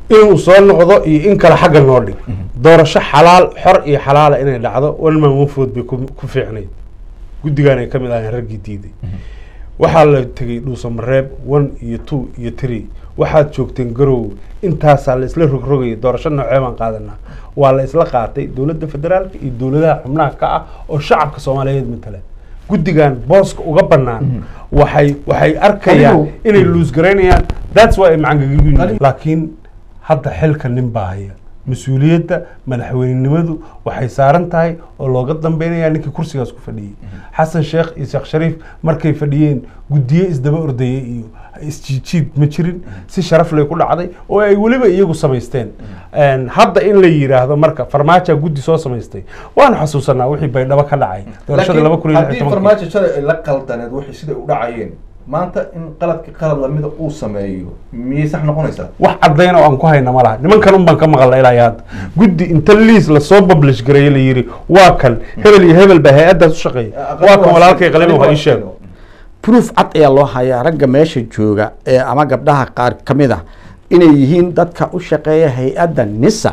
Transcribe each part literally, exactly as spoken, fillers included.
inuu soo noqdo iyo in kale xagga noo dhig doorasho xalaal xor iyo xalaala inay dhacdo walman wafood bay ku fiicnayd guddigan ay ka mid ahayn raggii diiday waxaa la tegay dhuusamareeb one iyo two iyo three waxaad joogteen garow intaasaa la isla rogrogayay doorasho noocee baan qaadanaa waa la isla qaatay dowladda federaalka iyo dowladaha xubnaha ka ah oo shacabka soomaaliyeed matala guddigan booska uga bannaan waxay waxay arkayaan inay luus garaynayaan that's why ay macangagiin laakiin hadda xilka nin baa haya mas-uuliyadda madaxweynenimadu waxay saaran tahay oo looga dambeynaya ninkii kursigaas ku fadhiyey xasan sheekh iyo sheekh shariif markay fadhiyeen guddiye isdaba ordayay iyo isjiijiid ma jirin si sharaf leh ku dhacday oo ay weliba iyagu samaysteen hadda in la yiraahdo marka farmaajo guddi soo samaystay waan xasuusanaa wixii baydhabo ka dhacay doorashada laba kun iyo lix iyo toban farmaajo shalay ay la qaldaneed wixii sida u dhacayeen maanta in qaladka qalad lamida uu sameeyo miyay sax noqonaysaa wax caddayn oo aan ku hayna ma laha nimankan un baan ka maqalnay ilaa hadda guddi inta liis lasoo publish gareeyay la yiri waa kan hebel iyo hebel baa hay-addaas u shaqeeya waa kan walaalkay qalin waxa ii sheego proof cad ayaa loo hayaa ragga meesha jooga ee ama gabdhaha qaar ka mid ah inay yihiin dadka u shaqeeya hay-adda nisa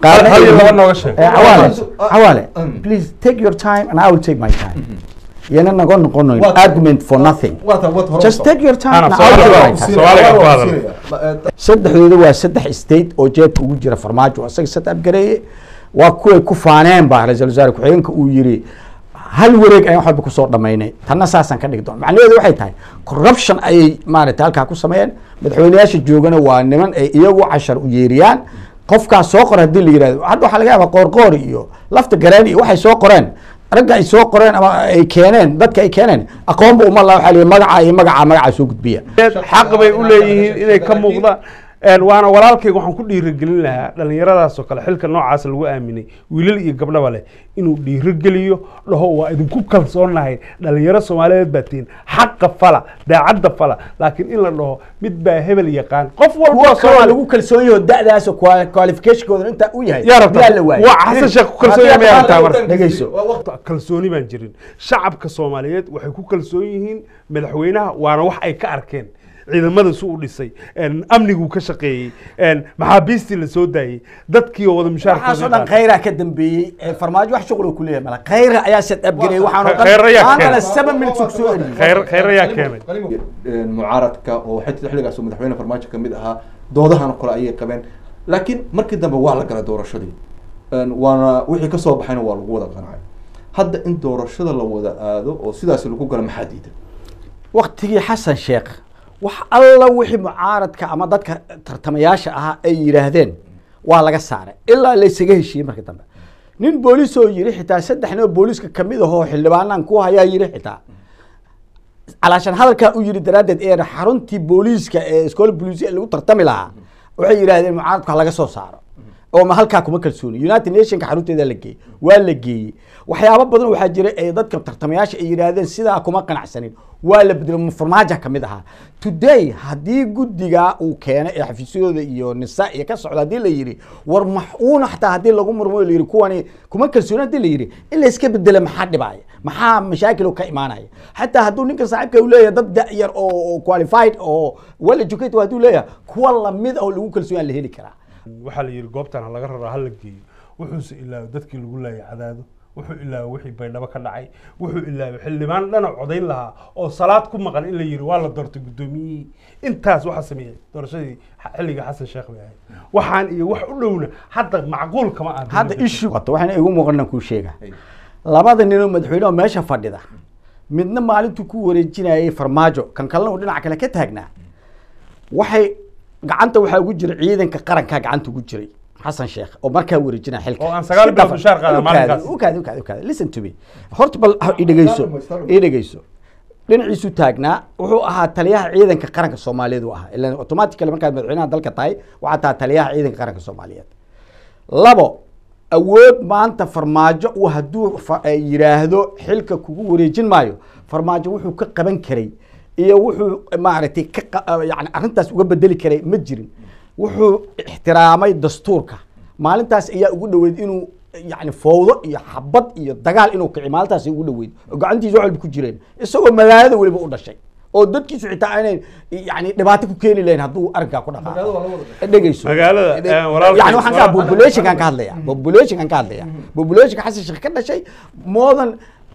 cawaale please take your time and I will take my time yana nago noqono argument for nothing just take your time saddexdooda waa saddex state oo jeebka ugu jira farmaajo asaga set up gareeye waa kuway ku faaneen baa ra-iisul wasaare ku-xigeenka uu yiri hal wareeg ayaan waxba kusoo dhamaynay tanna saasaan ka dhigi doon macnaheedu waxay tahay corruption ayay maaragtay halkaa ku sameeyeen madaxweyneyaasha joogana waa niman ay iyagu cashar u yeeriyaan qofkaas soo qor haddii la yihahdo hadda waxaa laga yaabaa qoorqoor iyo lafta gareen iyo waxay soo qoreen ragga ay soo qoreen ama ay keeneen dadka ay keeneen aqoonba uma la waxaa la magaca iyo magaca magaca soo gudbiya xaq bay u leeyihiin inay ka muuqdaan waana walaalkayga waxaan ku dhiirigelin lahaa dhalinyaradaas oo kale xilka noocaas lagu aaminay wiilal iyo gabdhaba leh inuu dhiirigeliyo dhaho waa idinku kalsoonahay dhalinyaro Soomaaliyeed baa tiin xaqa fala daacadda fala laakiin in la dhaho mid baa hebel yaqaan qof walba Soomaali lagu kalsoon yahay da'daas oo qualification-kooda inta u yahay yaa la waayay waa xasan sheekh ku kalsoon yahay ma taa mar dhageyso kalsooni baan jirin shacabka Soomaaliyeed waxay ku kalsoon yihiin madaxweynaha waana wax ay ka arkeen ciidamada suu dhisay amnigu ka shaqeeyay maxaabiistii la soo daayay dadkii oo wada mushaarka soo dhan khayra ka dambeeyay farmaajo wax shaqo ku leeyahay mala khayra ayaa set up gareey waxaan oo dhan ana seven minutes soo celiyay khayr khayra yaa keenay mucaaradka oo xigta xiligaas madaxweyne farmaajo kamid ahaa doodahan kale ayay qabeen laakiin markii dambe waa la galay doorashadii waana wixii ka soo baxayna waa lagu wada qancay hadda in doorashada la wada aado oo sidaas lagu galo maxaa diiday waqtigii xasan sheekh wax alla wixii mucaaradka ama dadka tartamayaasha ahaa ay yiraahdeen waa laga saaray ilaa la isaga heshiiyay markii dambe nin booliis oo yiri xitaa saddex nin oo booliiska kamid ah oo xildhibaanan ku haya yiri xitaa alaashan hadalka uu yiri daraadeed ee xaruntii booliiska ee iskool booliis lagu tartami lahaa waxay yiraahdeen mucaaradka laga soo saaro oo ma halka kuma kalsooni United Nations xarunteeda la geeyay waa la geeyay waxyaabo badan waxa jira ay dadka tartamayaasha ay yiraahdeen sidaa kuma qanacsanin waa la bedelo farmaajo kamid aha today hadii guddiga uu keenay ee xafiisyadooda iyo nisa iyo ka socda hadii la yiri war maxuuna xataa hadii lagu murmo la yiri kuwani kuma kalsooni hadii la yiri in la iska bedelo maxaa dhibay maxaa mashaakil ka imaanaya xataa haduu ninka saaxiibka uu leeyahay dad yar oo qualified oo well educated haduu leeyahay kuwa la mid ah oo lagu kalsooni la heli karaa waxa la yiri goobtan laga raraa hal la geeyo wuxuu ilaa dadkii lagu leeyahay cadaado wuxuu ilaa wixii baydhabo ka dhacay wuxuu ilaa xildhibaan dhana codayn lahaa oo salaad ku maqan in la yiri waa la doortay gudoomiyay intaas waxa sameeyay doorashadii xilliga xasan sheekh bay waxaan iyo wax u dhowna hadda macquul kama ah hadda issue wato waxaan igu muuqanaa ku sheega labada nin oo madaxweynaha meesha fadhida midna maalintu ku wareejinayay farmaajo kan kalena dhinac kale ka taagnaa waxay gacanta waxa ugu jira ciidanka qaranka gacanta ugu jiray حسن شيخ او marka wareejina xilka oo aan sagaal bilood mushaar qaadan maalinkaas u kaad u kaad u kaad listen to me horta bal i dhageyso i dhageyso dhinaciisu taagnaa wuxuu ahaa taliyaha ciidanka qaranka Soomaaliyeed uu ahaa ilaa automatically marka madaxweynaha dalka tahay waxa taa taliyaha ciidanka qaranka Soomaaliyeed labo awood maanta farmaajo uu haduu yiraahdo xilka kugu wareejin maayo farmaajo wuxuu ka qaban karay iyo wuxuu maaragtay yani arintaas uga bedeli karay ma jirin wuxuu ixtiraamay dastuurka maalintaas ayaa ugu dhaweyd inuu yani fowdo iyo xabad iyo dagaal inuu ka maalintaas ugu dhaweyd gacantiisa wax ku jireen isagoo magaalada waliba u dhashay oo dadkiisu xitaa aanay yani dhibaato ku keeni lahayn hadduu arrinkaa ku dhaqaaqo dhegeyso magaalada yani waxaan ka populationkan ka hadlaya populationkan ka hadlaya populationka xasan sheekh ka dhashay more than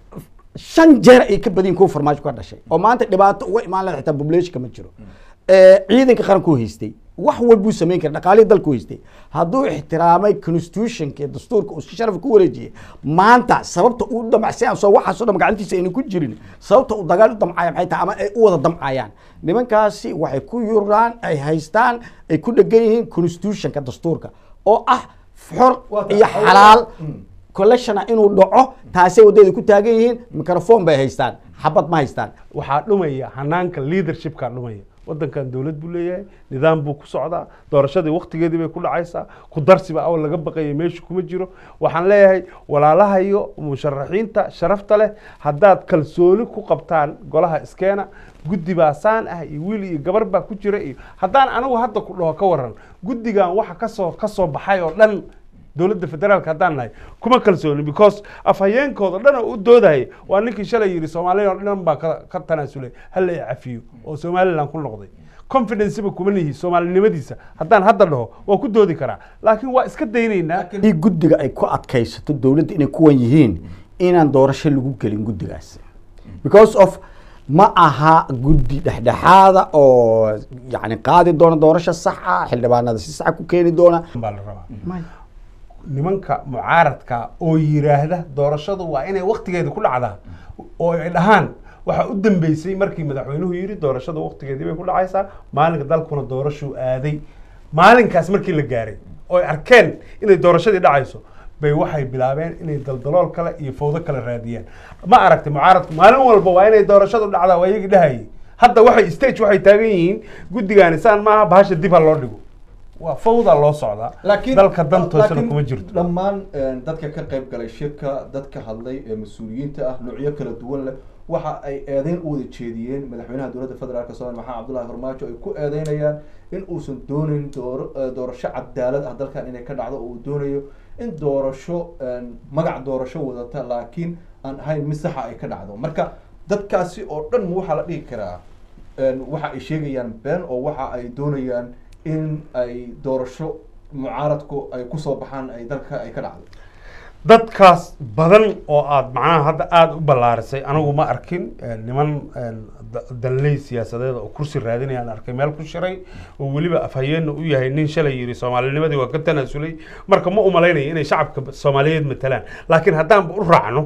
shan jeer ay ka badin kuwa farmaajo ka dhashay oo maanta dhibaato uga imaan lahayd xitaa populationka ma jiro ciidanka qaranku haystay wax walbuu samayn kara dhaqaalihii dalku haystay hadduu ixtiraamay constitutionka iyo dastuurka uu si sharaf ku wareejiyey maanta sababta uu damacsan soo waxaasoo dhan gacantiisa ayna ku jirin sababta uu dagaal u damcaya maxay tahay ama ay u wada damcayaan nimankaasi waxay ku yuraan ay haystaan ay ku dhegan yihiin constitutionka dastuurka oo ah xor iyo xalaal collectiona inuu dhaco taasay wadada ku taagan yihiin microphone bay haystaan xabad ma haystaan waxaa dhumaya hanaanka leadershipka dhumaya wadankan dawlad buu leeyahay nidaam buu ku socdaa doorashadii waqtigeedii bay ku dhacaysaa ku darsiba awal laga baqayay meesha kuma jiro waxaan leeyahay walaalaha iyo musharaxiinta sharafta leh haddaad kalsooni ku qabtaan golaha iskeena guddi baa saan ah iyo wiil iyo gabar baa ku jira iyo haddaan anigu hadda ku dhaho ka waran guddigan waxa kasoo kasoo baxay oo dhan dowladda federaalka haddaan nahay kuma kalsooni because afhayeenkooda dhan oo u doodayay waa ninkii shalay yidhi soomaaliya oo dhan baa ka tanaasulay hal la cafiyo oo somaliland ku noqday confidenceba kuma nihi soomaalinimadiisa haddaan hadda dhaho waa ku doodi karaa laakiin waa iska daynaynaa haddii guddiga ay ku adkaysato dowladda inay kuwan yihiin inaan doorasho lagu gelin guddigaasi because of ma aha guddi dhexdhexaada oo yani qaadi doona doorasho saxa xildhibaanada si saxa ku keeni doona baa la rabaa nimanka mucaaradka oo yiraahda doorashadu waa inay waqtigeeda ku dhacdaa oo ay dhahaan waxa u dambeysay markii madaxweynuhu yiri doorashada waqtigeedii bay ku dhacaysaa maalinka dalkuna doorasho aaday maalinkaas markii la gaaray oo ay arkeen inay doorashadii dhacayso bay waxay bilaabeen inay daldalool kale iyo fowdo kale raadiyaan ma aragtay mucaaradku maalin walba waa inay doorashadu dhacdaa waa iyagii dhahayay hadda waxay stage waxay taagan yihiin guddigaani saan maaha bahasha dib ha loo dhigo waa fawda loo socdaa laakiin dalka dantoosana kuma jirto dhammaan dadka ka qayb galay shirka dadka hadlay ee mas-uuliyiinta ah noocyo kala duwan leh waxa ay eedeyn u wada jeediyeen madaxweynaha dowladda federaalka soomaaliya maxamed cabdullaahi farmaajo ay ku eedeynayaan in uusan doonayn dooro doorasho cadaalad ah dalkan inay ka dhacdo oo uu doonayo in doorasho magac doorasho wadata laakiin aan ahayn mid saxa ay ka dhacdo marka dadkaasi oo dhan waxaa la dhihi karaa waxa ay sheegayaan been oo waxa ay doonayaan in ay doorasho mucaaradku ay kusoo baxaan ay dalka ay ka dhacdo dadkaas badan oo aad macnaha hadda aada u ballaarisay anigu ma arkin niman danley siyaasadeed oo kursi raadinayaan arkay meel ku shiray oo weliba afhayeenna u yahay nin shalay yiri soomaalinimadii waa ka tanaasulay marka ma umalaynaya inay shacabka soomaaliyeed matalaan laakiin haddaanba u raacno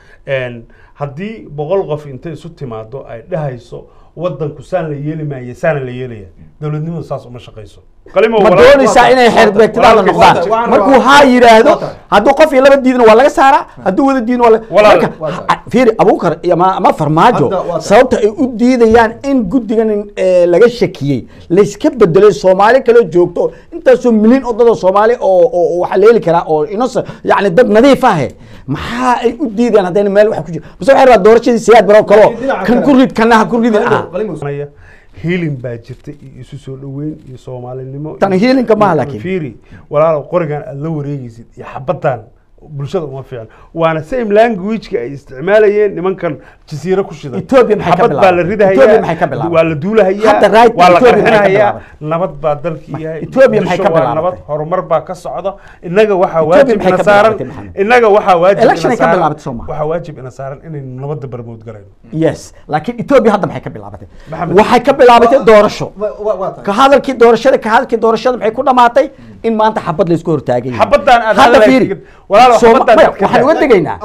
haddii boqol qof intay isu timaado ay dhahayso wadanku saan la yeeli maayo saana la yeelaya dowladnimadu saas uma shaqayso ma doonaysaa inay xeerbeegtidaada noqdaan markuu haa yidhaahdo hadduu qof iyo laba diidna waa laga saaraa hadduu wada diidna waa fiiri abuukar ama farmaajo sababta ay u diidayaan in guddigan laga shakiyey layska bedelay soomaali kale joogto intaasoo milyan oo dada soomaali oo waxaa la heli karaa oo inos yani dad nadiif ahe maxaa ay u diidayaan haddayna meel wax ku jiro base waxay rabaa doorashadii siyaad baro kaloo kan ku rid kanaha ku ridin ah healing baa jirta iyo isu soo dhaweyn iyo soomaalinimo tan healingka ma laakiin fiiri walaal qorigan aad la wareegaysid iyo xabadan bulshada uma fiican waana same language-ka ay isticmaalayeen nimankan jasiiro ku shidan Ethiopia maxay ka baa la ridahayaa waa la duulahayaa waa la qarxinahayaa nabad baa dalkii yahay Ethiopia maxay ka bilaabay nabad horumar baa ka socda inaga waxa waajib ina saaran inaga waxa waajib ina saaran waxa waajib ina saaran inay nabadda barmood garayno yes laakiin Ethiopia hadda maxay ka bilaabatay waxay ka bilaabatay doorasho ka hadalkii doorashada ka hadalkii doorashada maxay ku dhamaatay in maanta xabad la isku hortaagay xabadan aad hadda fiiri waxaan uga degaynaa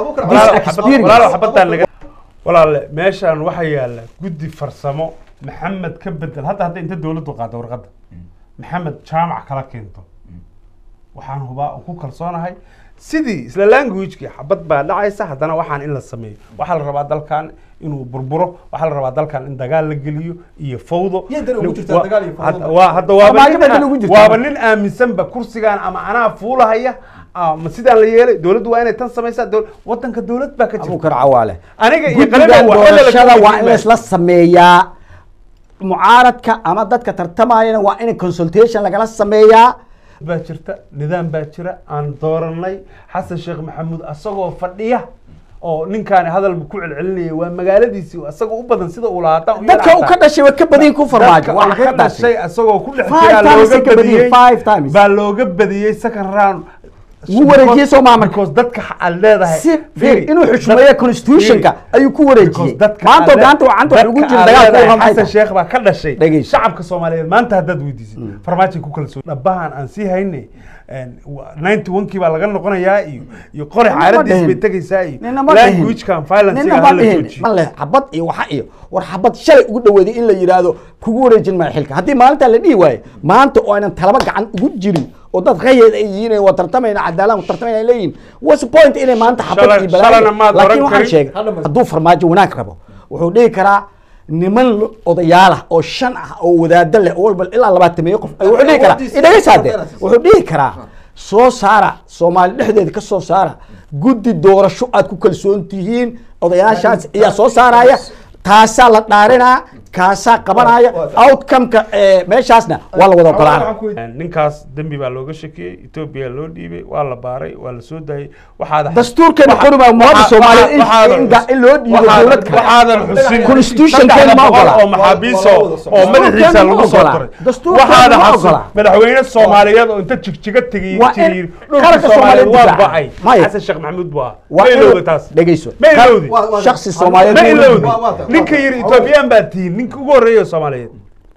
walaale meeshaan waxaa yaala guddi farsamo maxamed ka bedel hadda hadda inta dowladdu qaado warqadda maxamed jaamac kala keento waxaan hubaa ku kalsoonahay sidii isla language-kii xabad baa dhacaysa haddana waxaan in la sameeyo waxaa la rabaa dalkan inuu burburo waxaa la rabaa dalkan in dagaal la geliyo iyo fawdo hadda waaba nin aaminsanba kursigan ama anaa fuulahaya ma sidaan la yeelay dowladdu waa inay tan samaysaa wadanka dowlad baa ka jirta abukar cawaale aniga iyo qalabka doorashada waa in isla sameeyaa mucaaradka ama dadka tartamayana waa in consultation lagala sameeyaa baa jirta nidaam baa jira aan dooranay xasan sheekh maxamuud asagoo fadhiya oo ninkaani hadal ku celcelinayay waa magaaladiisii isagoo u badan sida uu lahaatan dadka uu ka dhashay waa ka badin ku farmaajo waa ka dhashay isagoo ku dhex jira looga badiyay five times baa looga badiyay second round wuu wareejiyay Soomaaliya because dadka aan leedahay inuu xushmeeyo constitutionka ayuu ku wareejiyay maanta gacanta waxaan wax ugu jira dagaal ku ramay Xasan Sheekh baa ka dhashay shacabka Soomaaliyeed maanta haddaad weydiisid farmaajo ku kala soo dhabahan aan sii haynay ninety one kii baa laga noqonayaa iyo iyo qori xaaladdiis bay tagaysaa iyo language kan violence iyo hal jooji ma leh xabad iyo waxa iyo war xabad shalay ugu dhaweeday in la yiraahdo kugu wareejin ma xilka haddii maalinta la dhihi waayo maanta oo aanan talaba gacan ugu jirin oo dad qayeed ay yihiin oo tartamayna cadaalad tartamayna leeyihiin what's the point inay maanta xabad iyo balaayo laakiin waxaan sheegay hadduu farmaajo wanaag rabo wuxuu dhihi karaa niman odayaal ah oo shan ah oo wadaado leh oo walba ilaa labaatan meeyo qof wuxuu dhihi karaa inaga saade wuxuu dhihi karaa soo saara Soomaali dhexdeeda ka soo saara guddi doorasho aad ku kalsoon tihiin odayaashaas ayaa soo saaraya taasaa la dhaarinaa kaasaa qabanaya outcome-ka meeshaasna waa la wada ogolaanaya ninkaas dambi baa looga shakiyey Ethiopia loo dhiibay waa la baaray waa la soo daayay waxaad dastuurkeena qoriba ummadda Soomaaliyeed in loo dhiibo dawlad kale waxaadan xusin constitution-keena ma ogola oo maxaabiiso oo madaxiisa lagu soo qoray waxaad xusin madaxweyne Soomaaliyeed oo inta jigjiga tagay jiray dhulka Soomaaliyeed waa bacay Xasan Sheekh Maxamuud baa meelowda taas dhageyso shakhsi Soomaaliyeed ninka yiri Ethiopian baa tiin ninka ugu horeeyo Soomaaliyeed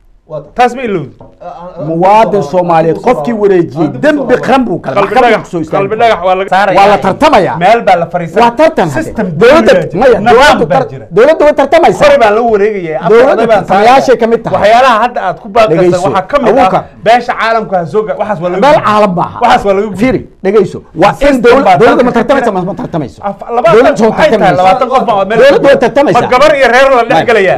taas ma ilowdi muwaadin Soomaaliyeed qofkii wareejiyay dambi qanbu kala qalbi soo istaagay qalbi dhagax waa laga saaraya waa la tartamaya meel baa la fariisan waa tartan system dawladda maya dawladda dawladda way tartamaysaa qori baa la wareegaya dawladda baa tartamayaasha ka mid tahay waxyaalaha hadda aad ku baaqaysan waxa ka mid ah beesha caalamka ha soo waxaas waa laga meel caalam baa waxaas waa laga fiiri dhageyso waa in dawladda ma tartamaysa ma tartamayso dawladda soo tartamaysa labaatan qof baa meel dawladda way tartamaysaa gabar iyo reer la dhex galaya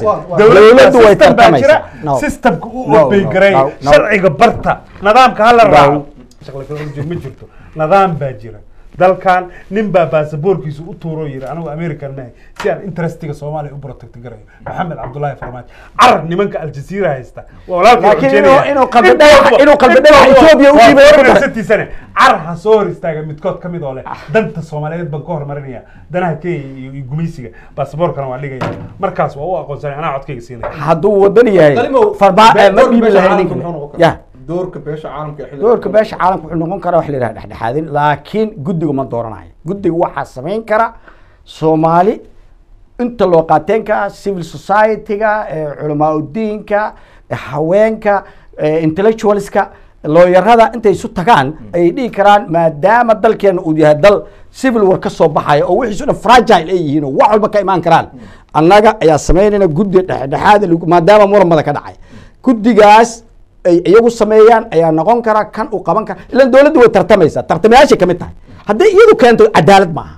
dawladda way tartamaysaa systemka u obey garay sharciga barta nidaamka hal raaco shaqo kale ma jirto nidaam baa jira dalkan nin baa baasaboorkiisu u tuuro yiri anigu American ma si aan interestiga Soomaaliya u protect garayo Maxamed Cabdullaahi Farmaajo carab nimanka Al Jazeera haysta walaalkii inuu qabdhay inuu qabdhay Ethiopia u dhiibay ku darsantii sane car ha soo hor istaaga midkood kamid oo leh danta Soomaaliyeed baan ka hormarinaya danaha Kenya iyo gumeysiga baasaboorkana waa dhigaya markaas waa u aqoonsan anaa codkayga siinay hadduu wadan yahay Farmaajo ma dhiibi lahayn ninka ya doorka beesha caalamka ee doorka beesha caalamka wuxuu noqon karaa wax la yiraahdo dhexdhexaadin laakiin guddiga ma dooranayo guddiga waxa sameyn kara Soomaali inta loo qaateenka civil society-ga culamaa diinka haweenka intellectualska looyarada intay isu tagaan ay dhigi karaan maadaama dalkeena uu yahay dal civil war ka soo baxaya oo wixiisu dhan fragile ay yihiin oo wax walba ka imaan karaan annaga ayaa sameynayna guddi dhexdhexaad maadaama muramada ka dhacay guddigaas ay iyagu sameeyaan ayaa noqon kara kan uu qaban kara ilaa dawladdu way tartamaysaa tartamayaasha ka mid tahay hadday iyadu keento cadaalad maaha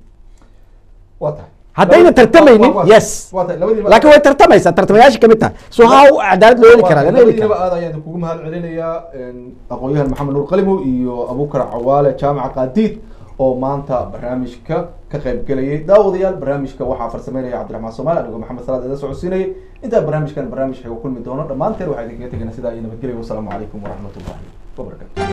haddayna tartamaynin yes laakiin way tartamaysaa tartamayaasha ka mid tahay soo haa cadaalad loo heli karaa aad ayaan kugu mahad celinayaa aqoonyahan Maxamed Nuur Qalimo iyo Abuukar Cawaale Jaamaca Qaadiid oo maanta barnaamijka ka qayb galayay daawadayaal barnaamijka waxaa farsameynaya Cabdiraxmaan Soomaali anigu Maxamed Salaad ee socodsiinay inta barnaamijkan barnaamij xigoo kulmi doono dhamaanteen waxaa idinkaga teganaa sidaa iyo nabadgelyo wassalaamu calaykum waraxmatullaahi wabarakaatuh